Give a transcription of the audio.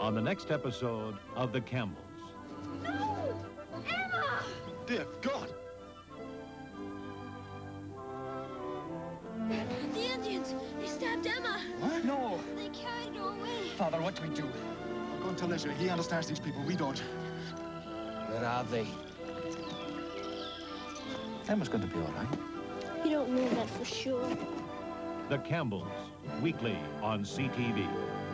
on the next episode of The Campbells. No! Emma! Dear God! The Indians! They stabbed Emma! What? No! They carried her away. Father, what do we do? I'll go and tell Leisure. He understands these people. We don't. Where are they? Emma's going to be all right. You don't know that for sure. The Campbells, weekly on CTV.